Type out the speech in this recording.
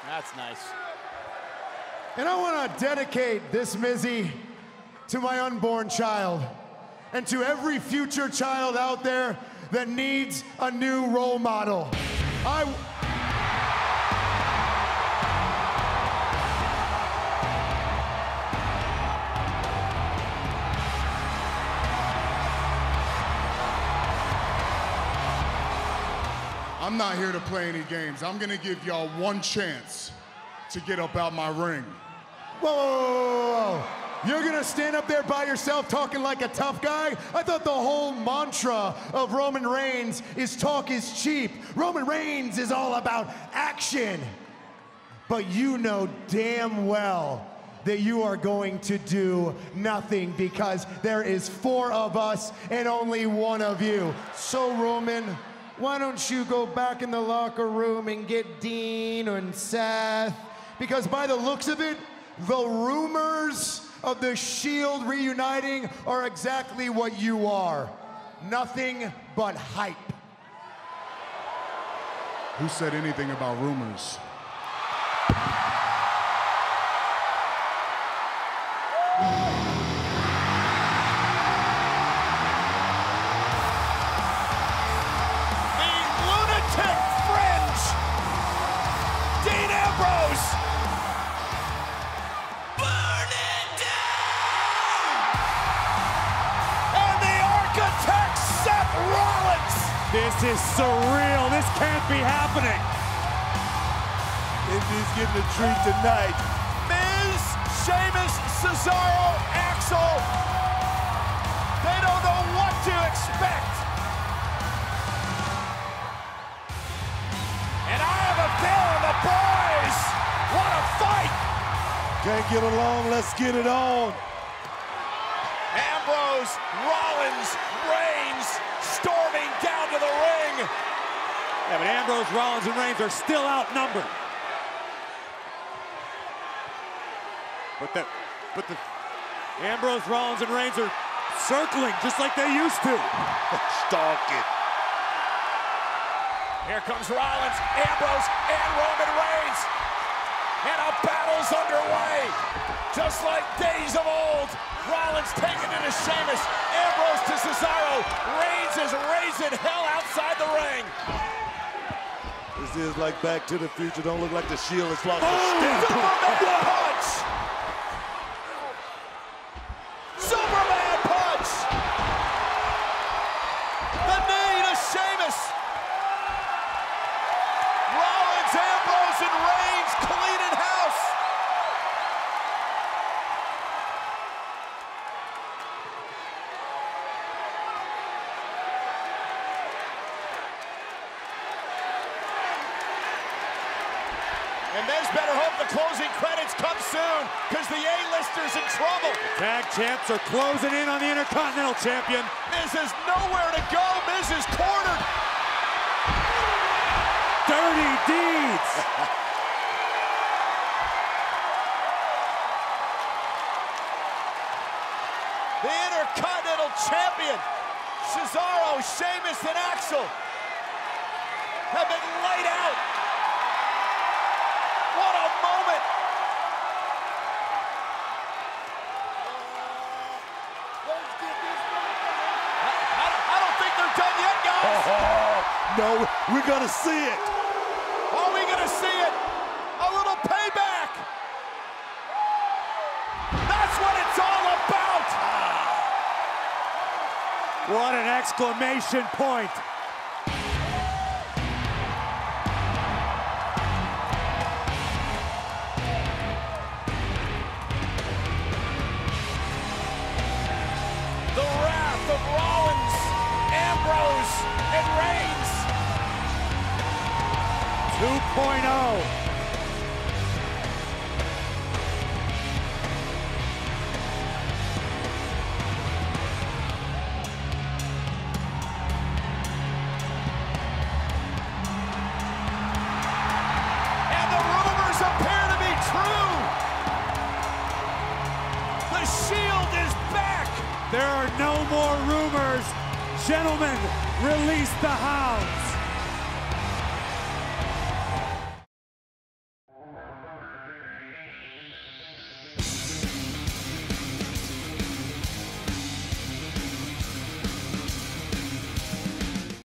That's nice. And I want to dedicate this Mizzy to my unborn child and to every future child out there that needs a new role model. I'm not here to play any games. I'm gonna give y'all one chance to get up out my ring. Whoa, whoa, whoa, whoa. You're gonna stand up there by yourself talking like a tough guy? I thought the whole mantra of Roman Reigns is talk is cheap. Roman Reigns is all about action. But you know damn well that you are going to do nothing because there is 4 of us and only 1 of you. So Roman, why don't you go back in the locker room and get Dean and Seth? Because by the looks of it, the rumors of the Shield reuniting are exactly what you are. Nothing but hype. Who said anything about rumors? This is surreal. This can't be happening. Indy's getting a treat tonight. Miz, Sheamus, Cesaro, Axel. They don't know what to expect. And I have a feeling the boys want to fight. Can't get along, let's get it on. Ambrose, Rollins, Reigns storming down to the ring. Yeah, but Ambrose, Rollins, and Reigns are still outnumbered. But the Ambrose, Rollins, and Reigns are circling just like they used to. Stalking. Here comes Rollins, Ambrose, and Roman Reigns. And a battle's underway. Just like days of old. Rollins taking it to Sheamus. Ambrose to Cesaro. Reigns is raising hell outside the ring. This is like Back to the Future. Don't look like the Shield has lost Superman punch! Superman punch! The knee to Sheamus. Rollins, Ambrose, and Reigns cleaning house. And Miz better hope the closing credits come soon, because the A-lister's in trouble. Tag champs are closing in on the Intercontinental Champion. Miz has nowhere to go. Miz is cornered. Dirty deeds. The Intercontinental Champion, Cesaro, Sheamus, and Axel have been laid out. What a moment! I don't think they're done yet, guys. No, we're gonna see it. Are we gonna see it? A little payback. That's what it's all about. What an exclamation point. The wrath of Rollins, Ambrose, and Reigns. 2.0. And the rumors appear to be true. The Shield is back. There are no more rumors. Gentlemen, release the house.